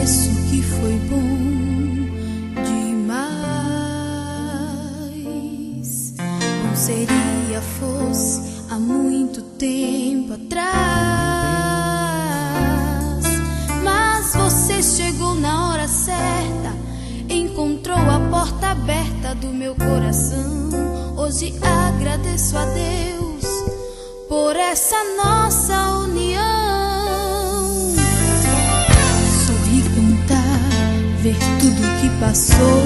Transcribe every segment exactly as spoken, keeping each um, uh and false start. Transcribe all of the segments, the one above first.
confesso que foi bom demais. Bom seria fosse há muito tempo atrás, mas você chegou na hora certa, encontrou a porta aberta do meu coração. Hoje agradeço a Deus por essa nossa união. Sorri, contar, ver tudo que passou,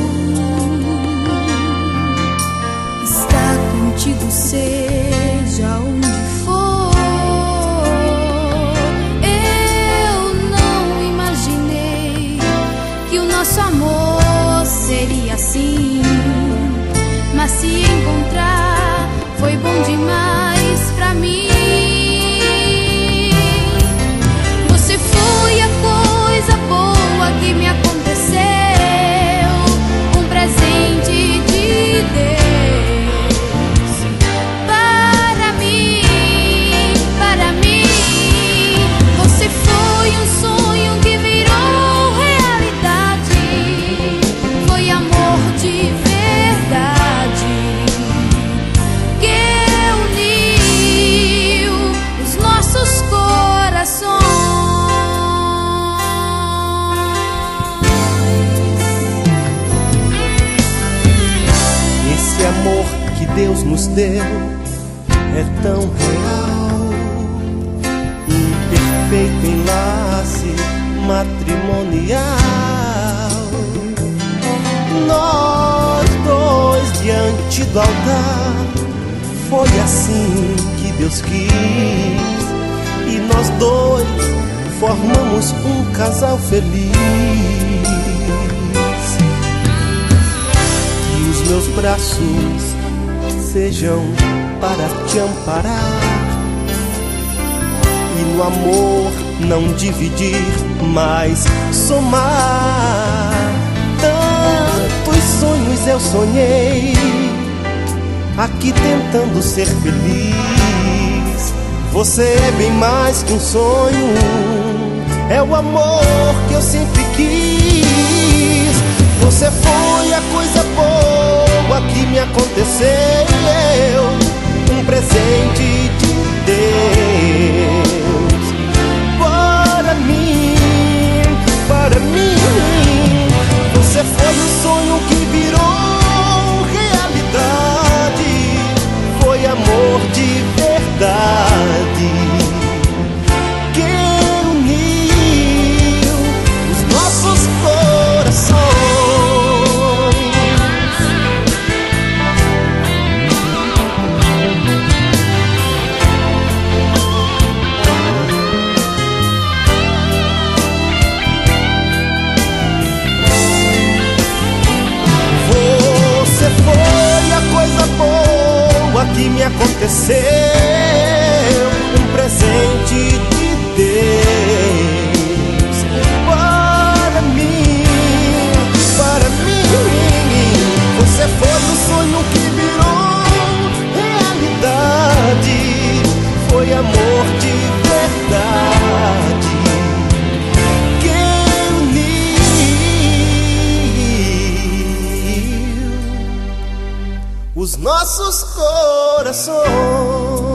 estar contigo seja onde for. Eu não imaginei que o nosso amor seria assim, mas se encontrar foi bom demais pra mim. Você foi a coisa boa que me aconteceu, um presente de Deus para mim, para mim. Você foi um sonho que virou realidade, foi amor de verdade que uniu os nossos corações. Esse amor que Deus nos deu é tão real, um perfeito enlace matrimonial. Nós dois diante do altar, foi assim que Deus quis, e nós dois formamos um casal feliz. Que os meus braços sejam para te amparar, e no amor não dividir, mas somar. Tantos sonhos eu sonhei, aqui tentando ser feliz. Você é bem mais que um sonho, é o amor que eu sempre quis. Você foi a coisa boa que me aconteceu, um presente de Deus para mim, para mim. Você foi o sonho que virou realidade, foi amor de verdade que uniu os nossos corações. Você foi a coisa boa que me aconteceu, um presente de Deus para mim, para mim. Você foi o sonho que virou realidade, foi amor de verdade que uniu os nossos corações.